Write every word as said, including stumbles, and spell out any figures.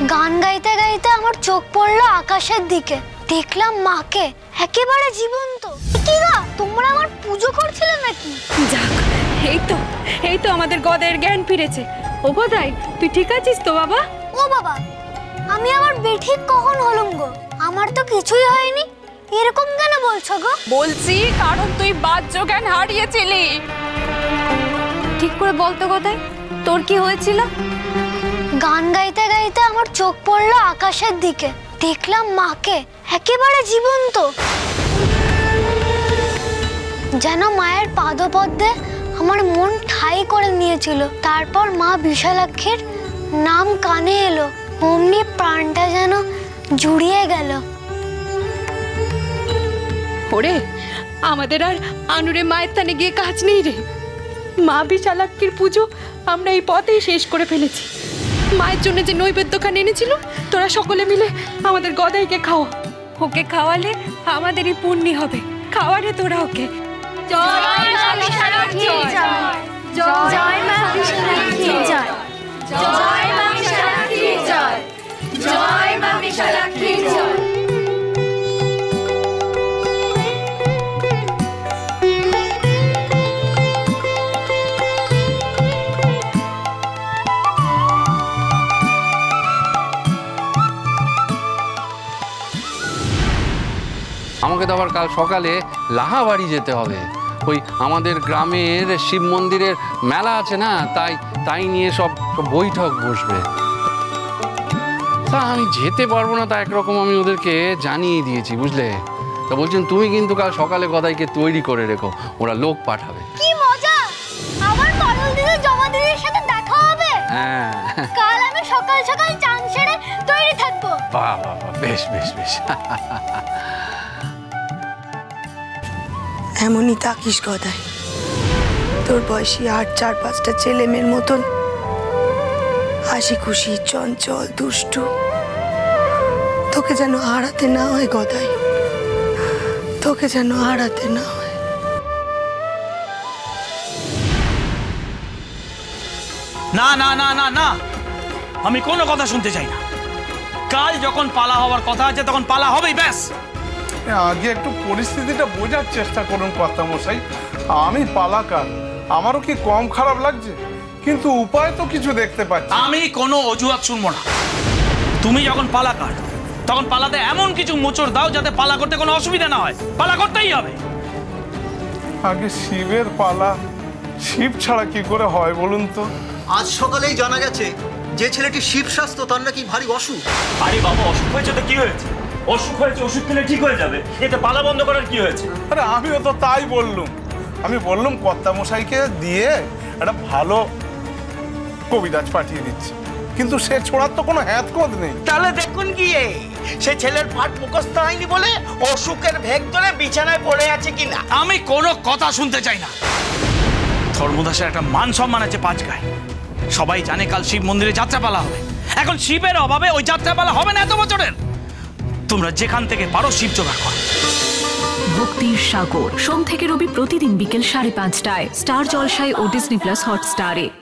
গান গাইতে গাইতে আমার চোখ পড়লো আকাশের দিকে, দেখলাম মাকে একেবারে জীবন্ত। কি গা, তোমরা আমার পুজো করছিলে নাকি? যাক, এই তো এই তো আমাদের গদাইয়ের জ্ঞান ফিরেছে। ও গদাই, তুই ঠিক আছিস তো বাবা? ও বাবা, আমি আবার বেঠিক কখন হলুম গো? আমার তো কিছুই হয়নি। এরকম কেন বলছো গো? বলছি কারণ তুই বাহ্য জ্ঞান হারিয়েছিলি। ঠিক করে বলতো গদাই, তোর কি হয়েছিল? গান গাইতে গাইতে আমার চোখ পড়লো আকাশের দিকে, দেখলাম মাকে একেবারে জীবন্ত। যেন মায়ের পাদপদ্মে আমার মন ঠাই করে নিয়েছিল। তারপর মা বিশালাক্ষীর নাম কানে এলো, অমনি প্রাণটা যেন জুড়িয়ে গেল। ওরে, আমাদের আর আনুরে মায়ের থানে গিয়ে কাজ নেই রে। মা বিশালাক্ষীর পুজো আমরা এই পথেই শেষ করে ফেলেছি। মায়ের জন্য যে নৈবেদ্যখান এনেছিল, তোরা সকলে মিলে আমাদের গদাইকে খাওয়া। ওকে খাওয়ালে আমাদেরই পুণ্যি হবে। খাওয়ারে তোরা ওকে। জয় মা বিশালাক্ষী জয়, জয় মা বিশালাক্ষী জয়, জয় মা বিশালাক্ষী জয়, জয় মা বিশালাক্ষী জয়। আমাকে তো আবার কাল সকালে লাহাবাড়ি যেতে হবে। ওই আমাদের গ্রামের শিব মন্দিরের মেলা আছে না, তাই তাই নিয়ে সব বৈঠক বসবে। তা আমি যেতে পারবো না, তা একরকম আমি ওদেরকে জানিয়ে দিয়েছি, বুঝলে। তা বলছেন তুমি কিন্তু কাল সকালে গদাইকে তৈরি করে রেখো, ওরা লোক পাঠাবে। কি মজা! আমার পারুল দিদি জমা দিদির সাথে দেখা হবে। হ্যাঁ, কাল আমি সকাল সকাল চান সেরে তৈরি থাকবো। বাহ বাহ বাহ, বেশ বেশ বেশ। এমনই থাকিস গদাই, তোর বয়সী আট চার পাঁচটা ছেলে মেয়ের মতন হাসি খুশি, চঞ্চল, দুষ্টু। তোকে যেন হারাতে না হয় গদাই, তোকে যেন হারাতে না হয়। না না না না না, আমি কোনো কথা শুনতে চাই না। কাল যখন পালা হওয়ার কথা আছে তখন পালা হবেই, ব্যাস। আগে একটু পরিস্থিতিটা বোঝার চেষ্টা করুন কর্তামশাই। আমি পালাকার, আমারও কি কম খারাপ লাগছে? কিন্তু উপায় তো কিছু দেখতে পাচ্ছি। আমি কোনো অজুহাত শুনবো না। তুমি যখন পালাকার, তখন পালাতে এমন কিছু মোচড় দাও যাতে পালা করতে কোনো অসুবিধা না হয়। পালা করতেই হবে। আগে শিবের পালা, শিব ছাড়া কি করে হয় বলুন তো? আজ সকালেই জানা গেছে যে ছেলেটি শিব স্বাস্থ্য, তার নাকি ভারী অসুখ। আরে বাবা, অসুখ হয়েছে তো কি হয়েছে? অসুখ হয়েছে, ওষুধ খেলে ঠিক হয়ে যাবে। এতে পালা বন্ধ করার কি হয়েছে? আরে আমিও তো তাই বললুম। আমি বললুম কর্তামশাইকে দিয়ে একটা ভালো কবিরাজ পাঠিয়ে দিচ্ছি, কিন্তু সে ছোড়ার তো কোনো হ্যাত কোদ নেই। তাহলে দেখুন গিয়ে সে ছেলের পাঠ মুখস্থ হয়নি বলে অসুখের ভেগ ধরে বিছানায় পড়ে আছে কিনা। আমি কোনো কথা শুনতে চাই না। ধর্মদাসের একটা মান সম্মান আছে পাঁচ গায়ে। সবাই জানে কাল শিব মন্দিরে যাত্রাপালা হবে। এখন শিবের অভাবে ওই যাত্রাপালা হবে না এত বছরের। তোমরা যেখান থেকে পারো শিব জোগাড় করো। ভক্তির সাগর সোম থেকে রবি প্রতিদিন বিকেল সাড়ে পাঁচটায় স্টার জলসায় ও ডিজনি প্লাস হটস্টারে।